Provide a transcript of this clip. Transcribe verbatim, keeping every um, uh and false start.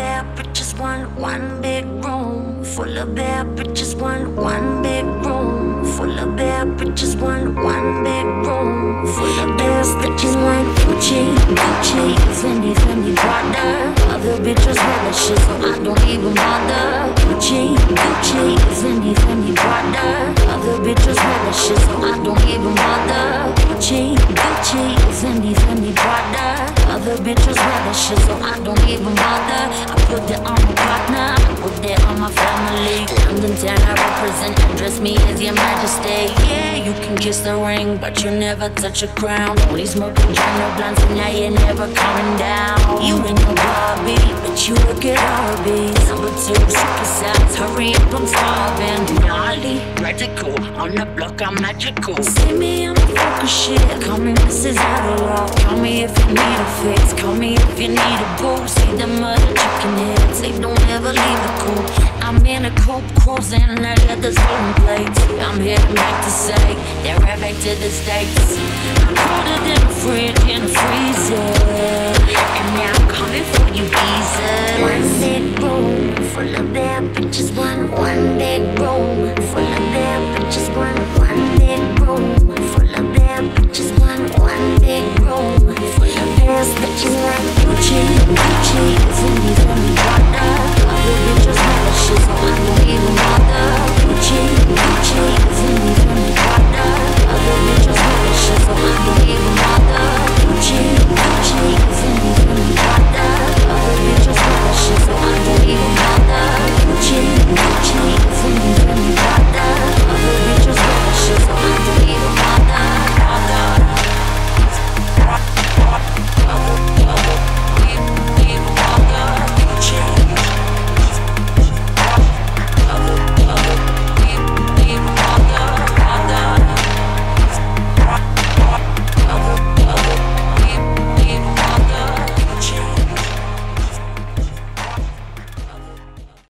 bad bitches want one big room. Full of bad bitches want one big room. Full of bad bitches want one big room. Full of bad bitches want Gucci, Gucci, Fendi, Fendi, Prada. Other bitches wear that shit, so I don't even bother. Gucci, Gucci, Fendi, Fendi, Prada. Other bitches wear that shit, so I don't even bother. Gucci, Gucci, Fendi, Fendi, Prada. Other bitches wear that shit, so I don't even bother. I put that on my partner, I put that on my family. London town, I represent, address me as your majesty. Yeah, you can kiss the ring, but you never touch a crown. Only smoking China blunts, and now you're never coming down. You ain't no Barbie, but you look at Arby's. Number two, super size, hurry up, I'm starving. Gnarly, radical, on the block, I'm magical. See me, I'm a focus shit. Call me Missus Adderall. Call me if you need a fix. Call me if you need a boost. See them other chicken heads, they don't ever leave the coop. I'm in a coupe, cruising, I got the golden plates. I'm here to make the say, they're right back to the States. I'm colder than a fridge in a freezer, and now I'm coming for you, geezer. One big room full of bad bitches, one, one big